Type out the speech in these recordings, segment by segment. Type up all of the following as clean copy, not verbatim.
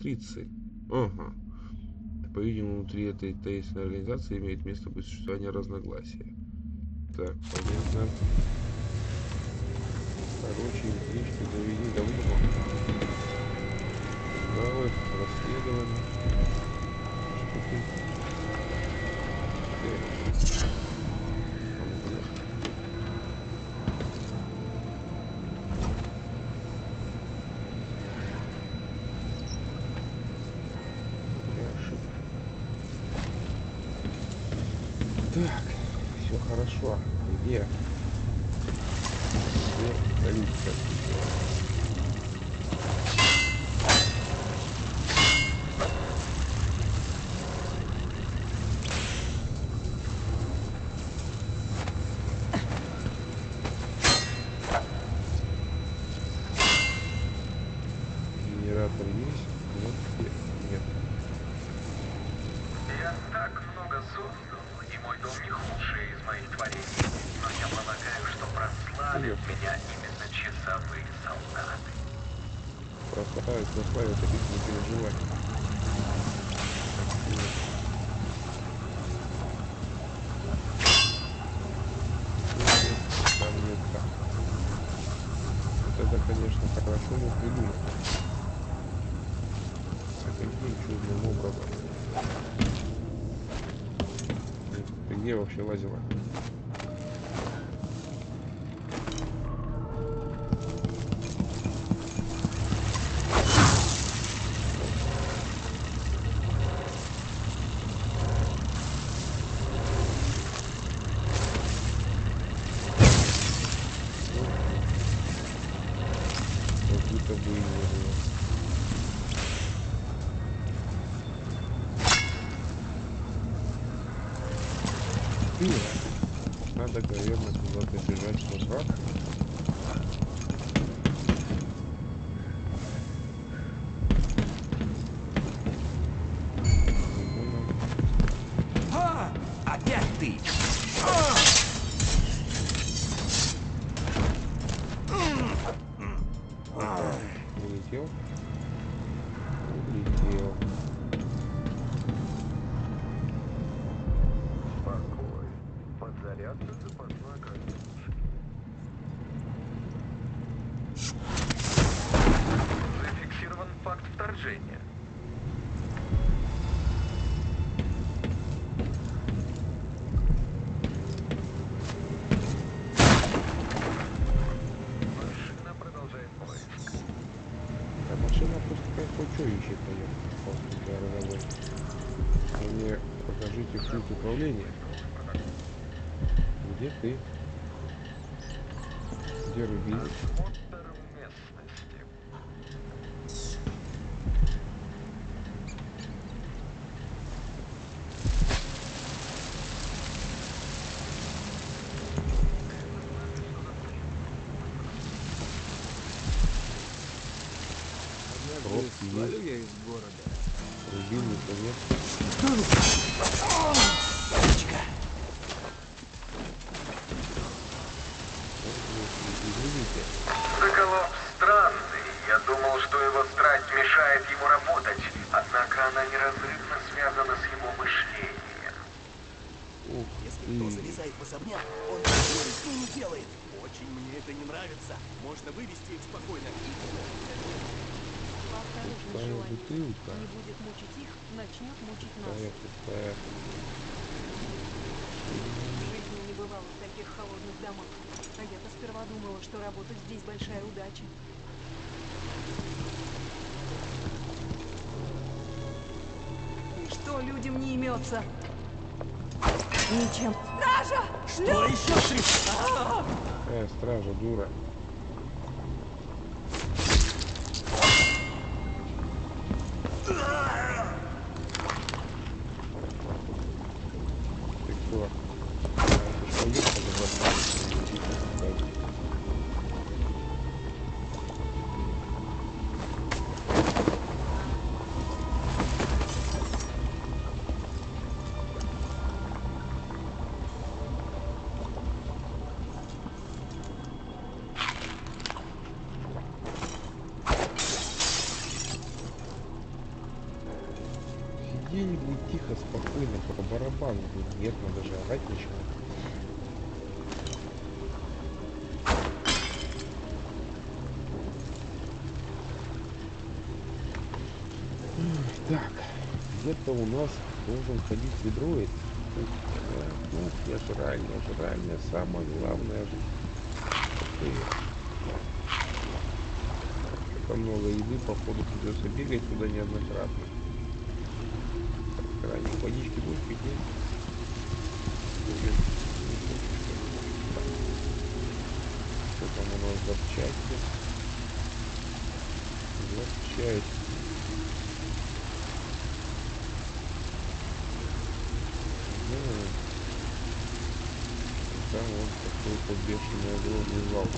матрицы. Ага. По-видимому, внутри этой таинственной организации имеет место существование разногласия. Так, понятно. Короче, интрижки довели до ума. Сигналы, расследование. Что ты? Так, все хорошо. Где? Где столица? Генератор есть? Нет. Я так много создал, и мой дом не худший из моих творений. Но я полагаю, что прославят меня именно часовые солдаты. Прославят, таких не переживай. Там нет так. Вот это, конечно, хорошо, но придумано. Каким чудным образом. Ты где вообще лазила? Как будто бы и не было. Надо, наверное, куда-то бежать в враг. Опять ты! Улетел? Улетел. Спокойно. Подзарядка запасной картошки. Зафиксирован факт вторжения. Машина продолжает поиск. А машина просто как что ищет, наверное, родовой. Мне покажите пульт управления. Где ты? Где Рубин? Осмотр местности. Пробки есть. Я из города. Рубильника нет. Извините. Соколов странный. Я думал, что его страсть мешает ему работать, однако она неразрывно связана с его мышлением. Ух Если кто ты. залезает в особняк, он ничего с ним не делает. Очень мне это не нравится. Можно вывести их спокойно и... По осторожным Пустая желаниям. бутылка. Не будет мучить их, начнет мучить нас. Пустая. В жизни не бывало в таких холодных домах. А я-то сперва думала, что работать здесь большая удача. И что людям не имется? Ничем. Стража! Что еще, Шрифт? Стража, дура. Ты кто? где-нибудь тихо, спокойно, по барабану. Нет, надо же орать начинать. Так, где-то у нас должен ходить ведроид. Кухня, жральня, самое главное же. Что-то много еды, походу придется бегать туда неоднократно. Так, ранее водички будешь пить, нет? Что там у нас запчасти? Запчасти. Там вот какой-то бешеный огромный вал.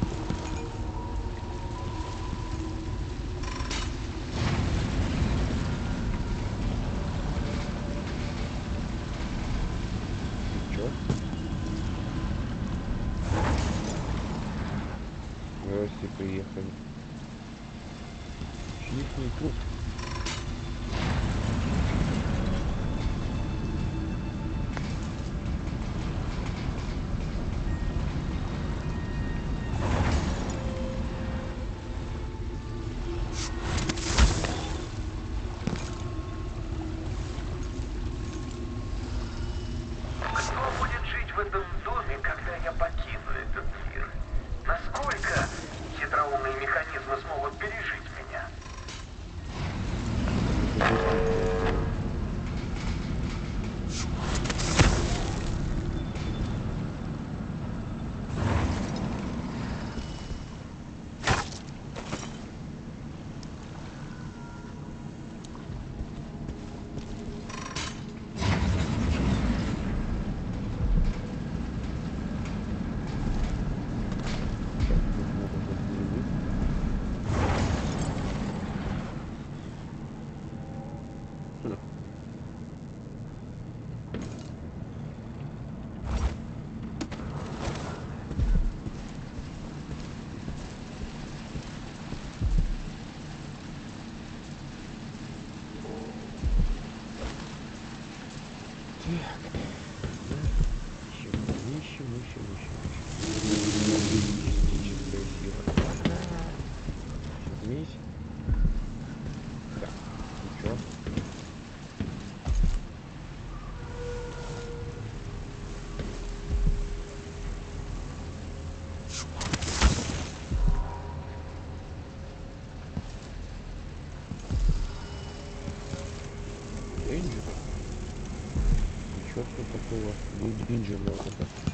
Чё? Здрасте, приехали. Чьих труп. Кто будет жить в этом доме, когда я покину этот мир? Насколько хитроумные механизмы смогут пережить меня? Смесь. Да. И чё? Деньги? Ничего такого. Деньги много.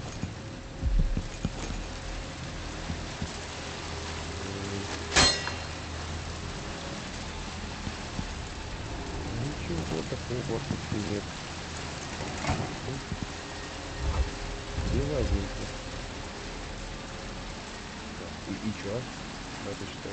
Ничего такого нет. Белазенько. И чё? Это что?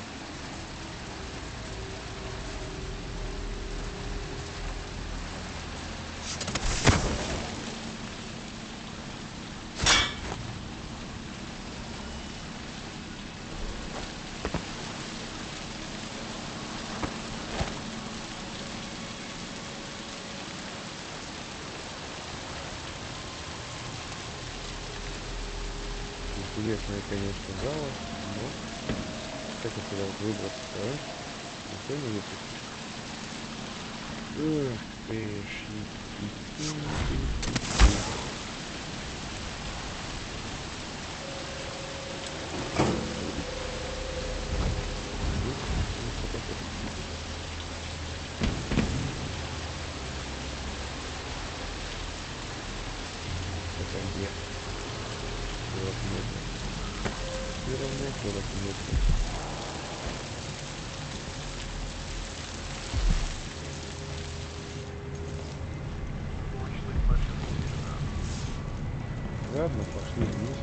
Интересная, конечно, зала, но как это вот выбраться, а? Никто не выпустит. Эх ты ж, это где? 40 метров. Все равно 40 метров. Ладно, пошли вниз.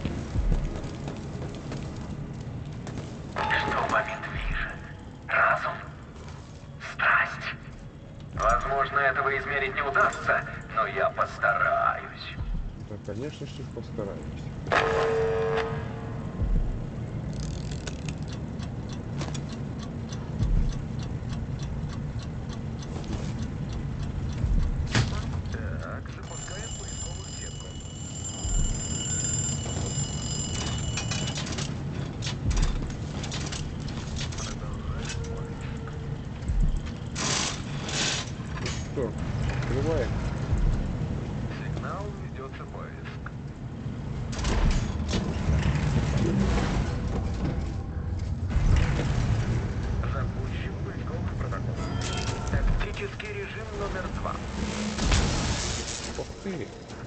Что вами движет? Разум? Страсть? Возможно, этого измерить не удастся, но я постараюсь. Да, конечно же, постараемся. что, открываем. Сигнал ведется поиск. Запущен поисковый протокол. Тактический режим номер 2. Ух ты.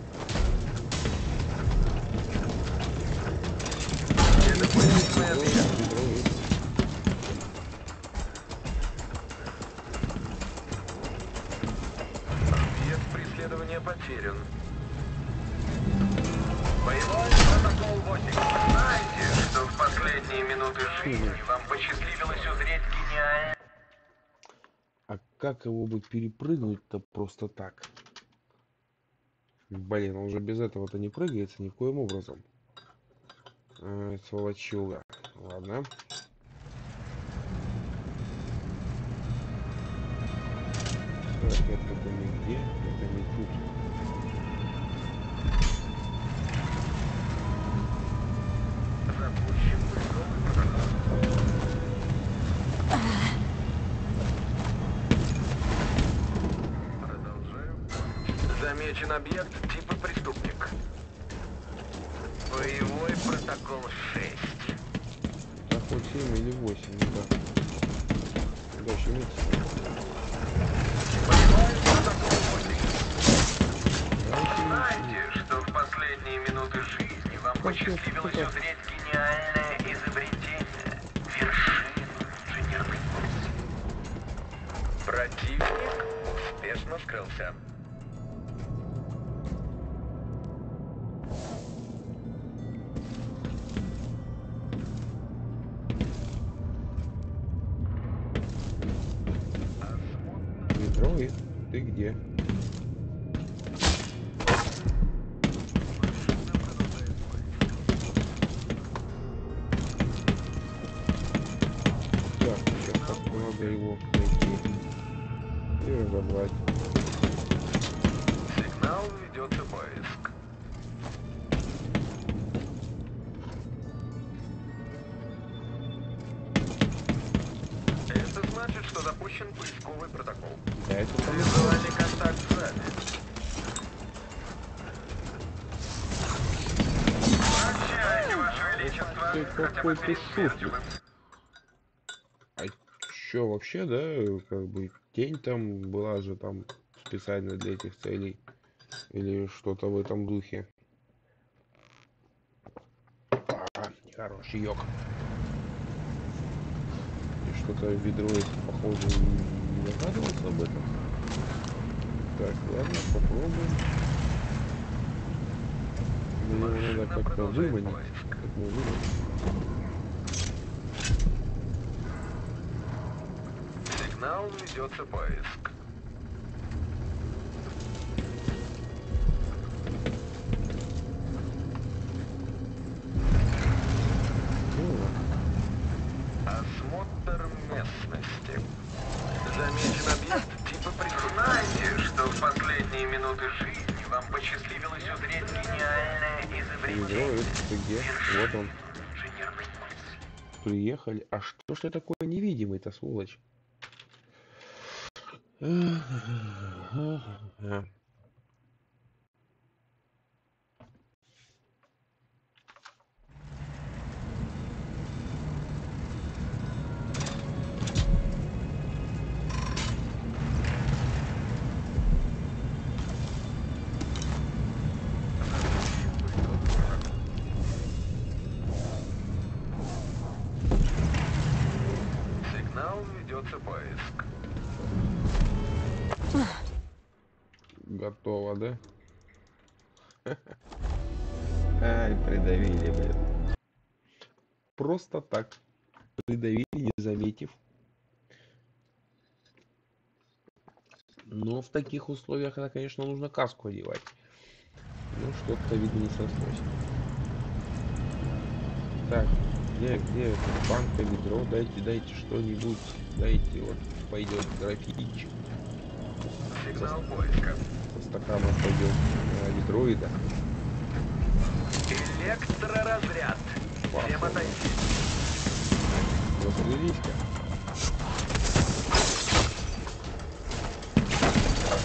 Это поисковый объект. Гидроид. Объект преследования потерян. Боевой протокол 8. Знаете, что в последние минуты жизни вам посчастливилось узреть гениальный... А как его бы перепрыгнуть-то просто так? Блин, он же без этого-то не прыгается никоим образом. Сволочуга. Ладно. Так, это не где? Это не тут. Запущен поисковый протокол. Продолжаю. Замечен объект типа преступник. Боевой протокол 6. Так, вот 7 или 8, ну да. Да, щемите. Боевой протокол 8. Давайте Знаете, что в последние минуты жизни вам посчастливилось узреть гениальное изобретение, вершину инженерной мысли. Противник успешно скрылся. Гидроид, ты где? Так, сейчас как-то надо его найти и разобрать. Сигнал ведется поиск. Это значит, что запущен поисковый протокол. Да, это там Визуальный контакт с вами. Прощайте, Ваше Величество. ты Хотя бы какой-то перед смертью шутник. вы... А чё вообще, да, как бы тень там была же там специально для этих целей или что-то в этом духе. Хороший йог. И что-то Видроид, похоже, не догадывался об этом. Так, ладно, попробуем. Мне его надо как-то продолжает выманить. поиск. Как мы выманим? Сигнал ведется поиск. Ну, Осмотр местности. Замечен объект типа Знаете, что в последние минуты жизни вам посчастливилось узреть гениальное изобретение Видроид, ты где? Вот он. инженерной мысли. Приехали. А что ж ты такой невидимый-то, сволочь? Сигнал ведется поиск. Готово, да? Ай, придавили, блин. Просто так. Придавили, не заметив. Но в таких условиях, это, конечно, нужно каску одевать. Ну, что-то, видно, не сошлось. Так, где это? Банка, ведро, дайте что-нибудь. Дайте, вот, пойдет графичек. Сигнал поиска. Со стаканом пойдет ведроида. Электроразряд. Всем отойти. Разберись-ка.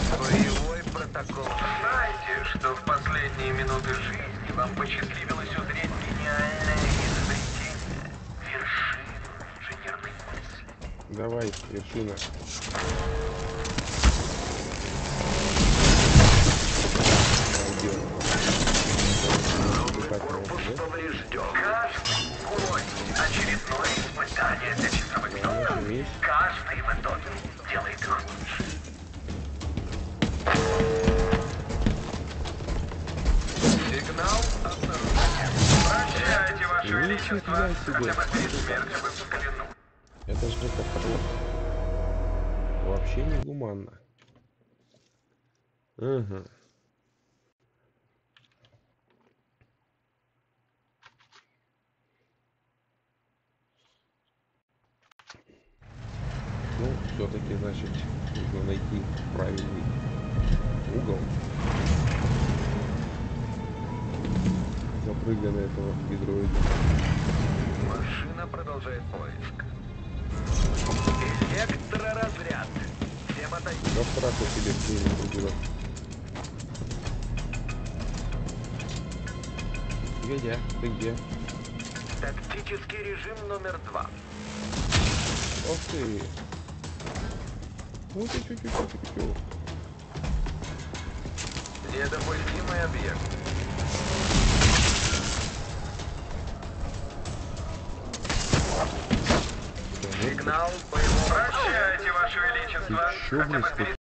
такого. Знаете, что в последние минуты жизни вам посчастливилось узреть гениальное изобретение? Вершину инженерной мысли. Давай, вершина. Корпус поврежден. Каждый гость очередное испытание для часовых псов. Каждый метод делает их лучше. Сигнал обнаружен. Прощайте, Ваше Величество. Хотя бы перед смертью вы взглянули. Это же как-то вообще не гуманно. Ага. Ну, все-таки, значит, нужно найти правильный угол. Запрыгай на этого гидроида. Машина продолжает поиск. Электроразряд. Всем отойти. Да страшно себе что-нибудь делать. Где? Ты где? Тактический режим номер 2. Ох ты! Вот и чуть-чуть. Недопустимый объект. Сигнал боевого. Прощайте, Ваше Величество. Ты чё, Хотя бы близко?